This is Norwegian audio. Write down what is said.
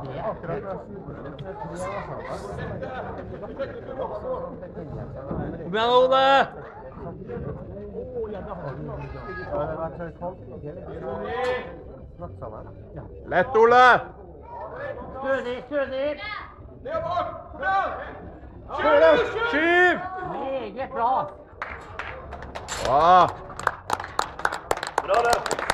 Kom igjen, Ole! Lett, Ole! Stødig! Skyv! Meget bra! Bra! Bra det!